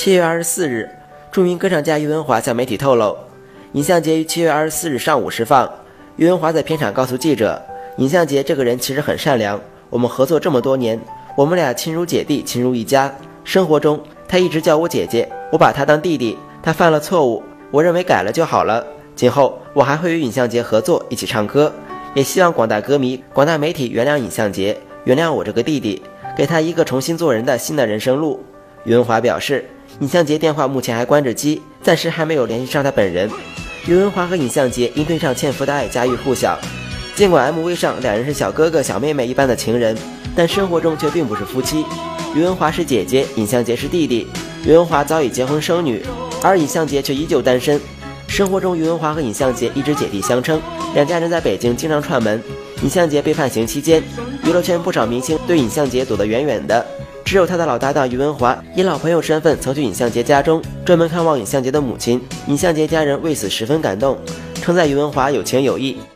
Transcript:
7月24日，著名歌唱家于文华向媒体透露，尹相杰于7月24日上午释放。于文华在片场告诉记者，尹相杰这个人其实很善良，我们合作这么多年，我们俩亲如姐弟，亲如一家。生活中他一直叫我姐姐，我把他当弟弟，他犯了错误，我认为改了就好了。今后我还会与尹相杰合作，一起唱歌，也希望广大歌迷、广大媒体原谅尹相杰，原谅我这个弟弟，给他一个重新做人的新的人生路。于文华表示，尹相杰电话目前还关着机，暂时还没有联系上他本人。于文华和尹相杰因对唱《欠夫的爱》家喻户晓，尽管 MV 上两人是小哥哥小妹妹一般的情人，但生活中却并不是夫妻。于文华是姐姐，尹相杰是弟弟。于文华早已结婚生女，而尹相杰却依旧单身。生活中，于文华和尹相杰一直姐弟相称，两家人在北京经常串门。尹相杰被判刑期间，娱乐圈不少明星对尹相杰躲得远远的，只有他的老搭档于文华以老朋友身份曾去尹相杰家中专门看望尹相杰的母亲。尹相杰家人为此十分感动，称赞于文华有情有义。